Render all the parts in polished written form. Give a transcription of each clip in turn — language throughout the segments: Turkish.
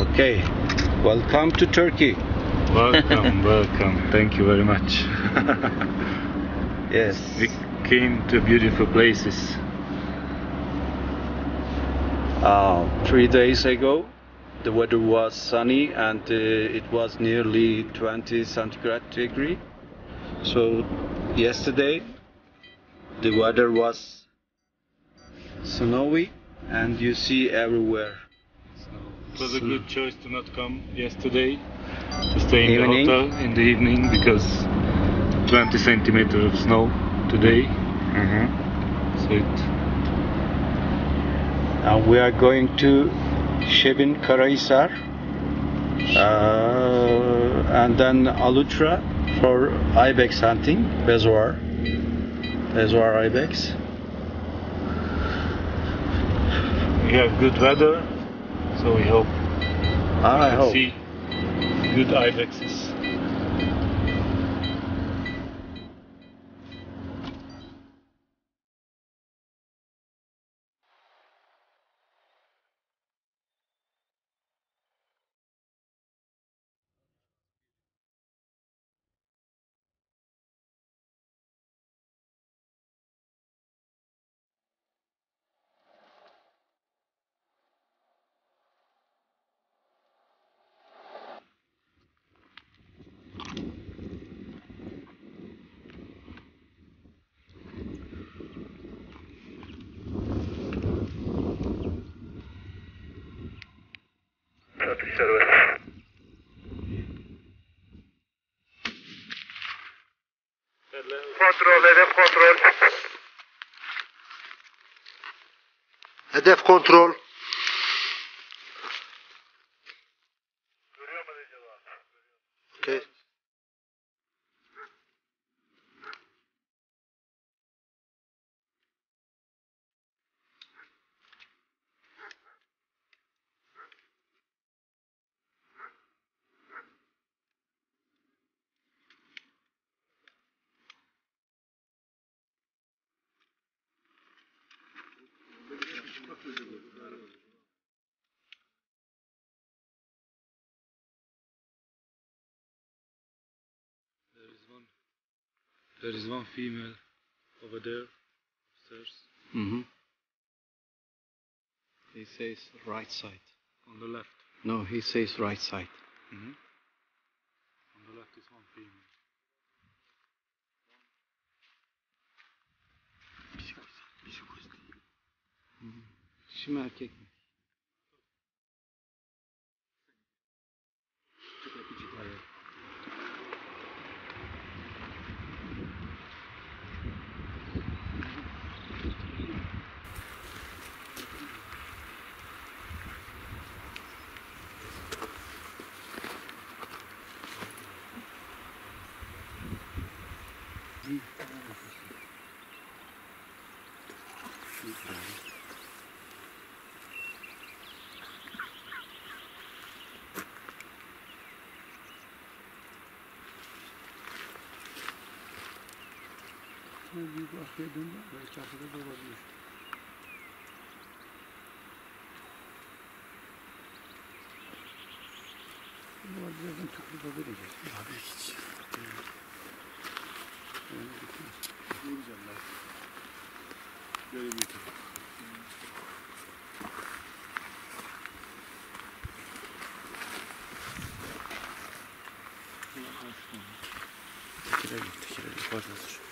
Okay, welcome to Turkey. Welcome, welcome. Thank you very much. Yes. We came to beautiful places. 3 days ago, the weather was sunny and it was nearly 20 centigrade degree. So yesterday, the weather was snowy and you see everywhere. It was a good choice to not come yesterday, to stay in Evening. the hotel in the evening because 20 centimeters of snow today. So And we are going to Şebin Karahisar and then Alutra for ibex hunting, Bezoar ibex. we have good weather, so we hope I to hope. see good ibexes. Kontrol, hedef kontrol. Hedef kontrol. Okay. There is one female over there upstairs. He says right side. On the left. No, he says right side. On the left is one female. Dişi mi erkek mi? Büyük arkaya döndü. Belki arkada da olabilir. Bu var birazdan tükrük vereceğiz. Abi hiç. Vuracağım ben. Böyle büyük. Tekire git, tekire git. Fazlası.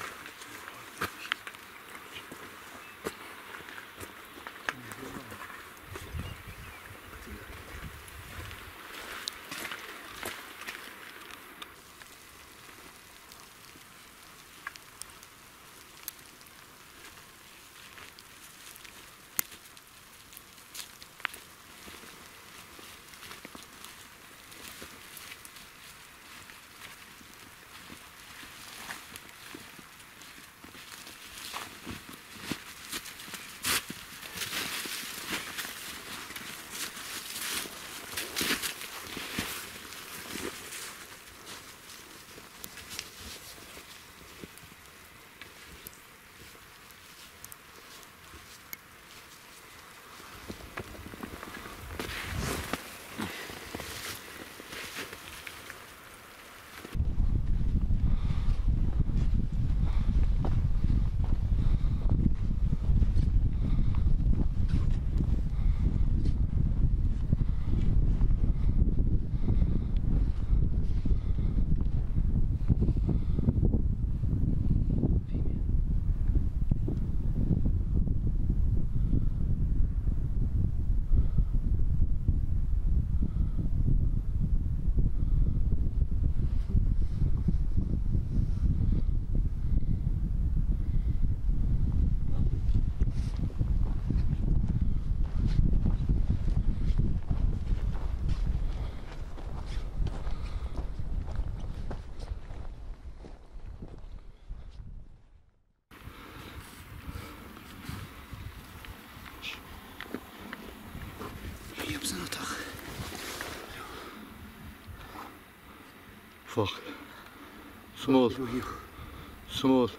ufak. Small. Small.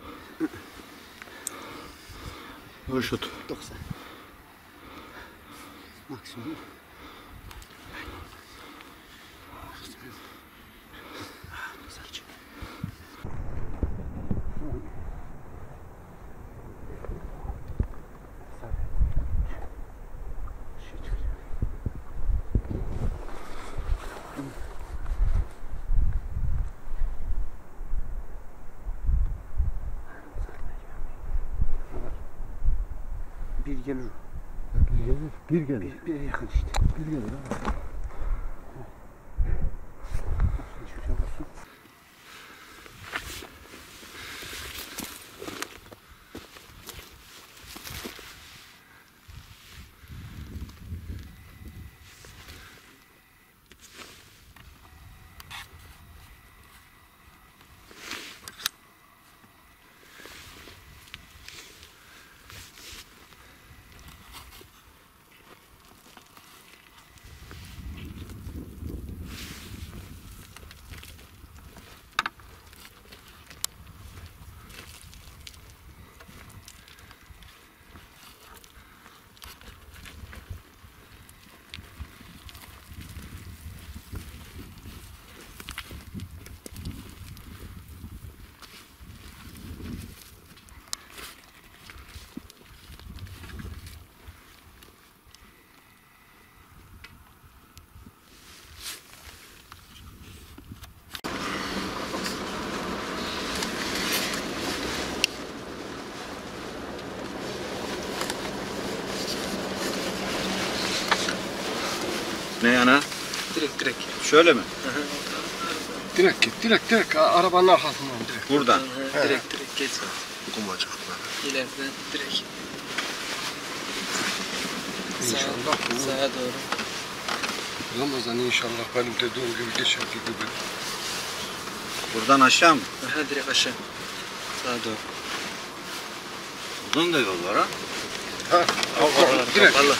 We should. 90. Maksimum. Bir gelir. Bir gelir. Bir yakın işte. Bir gelir ha. Şuraya basın. Ne yana? Direkt. Şöyle mi? Direkt git. Direkt. Arabanın arkasından direkt. Buradan. Direkt geç. Kumacıklar. İleriden direkt. İnşallah. Sağa doğru. Ramazan inşallah benim dediğim gibi geçer gibi. Buradan aşağı mı? Aha, direkt aşağı. Sağa doğru. Uzun da yol var ha. Ha. Direkt. Kapalı.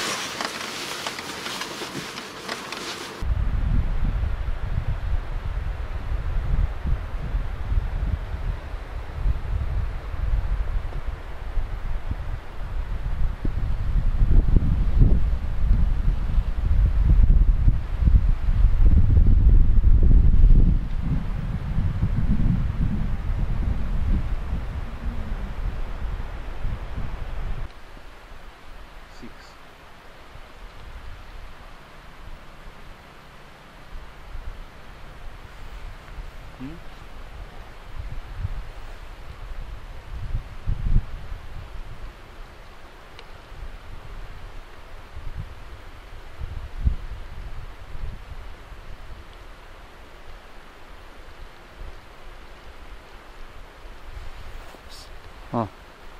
Ha.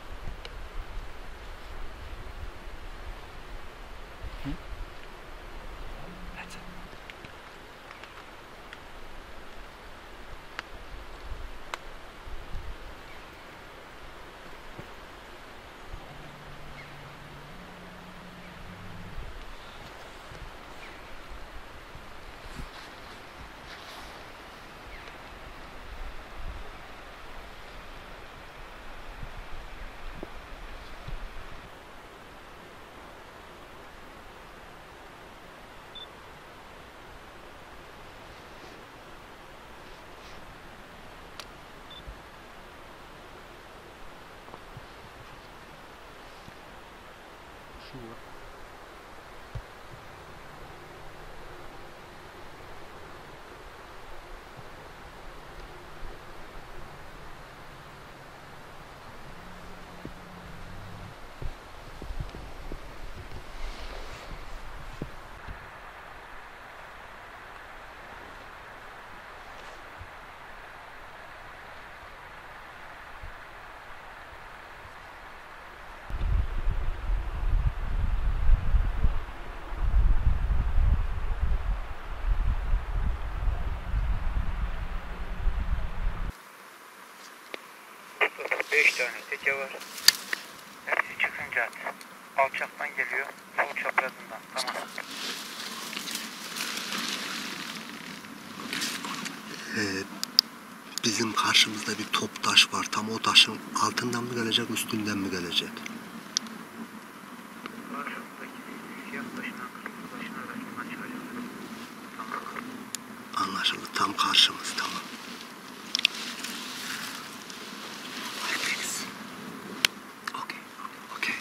Beş tane teke var. Hepsi çıkınca at. Alçaktan geliyor. Sol çaprazından. Tamam. Bizim karşımızda bir top taş var. Tam o taşın altından mı gelecek, üstünden mi gelecek? Karşımdaki siyah taşına, kırmızı taşın arasından çıkacak. Tamam. Anlaşıldı. Tam karşımız. Tamam. Okey. Okey.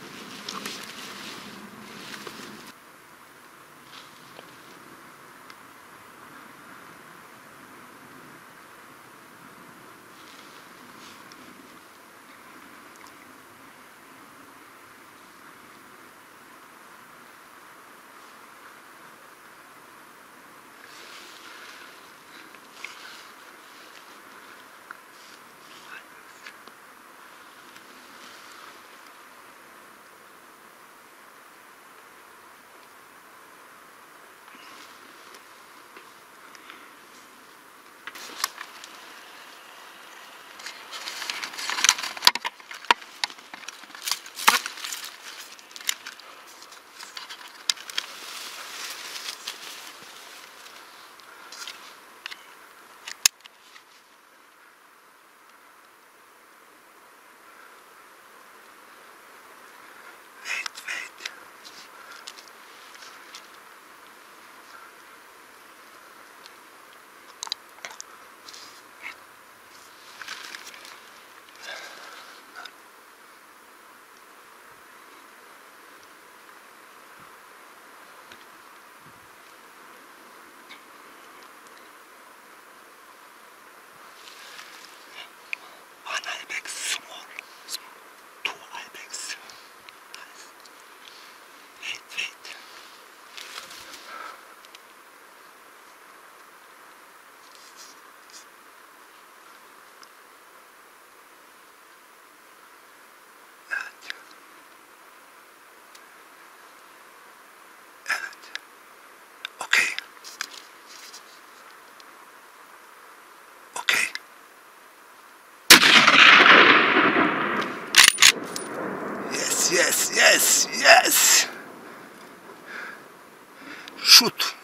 One ibex, small. Two ibex. Nice. Wait. Evet. Okay. Okay. Yes. Shoot.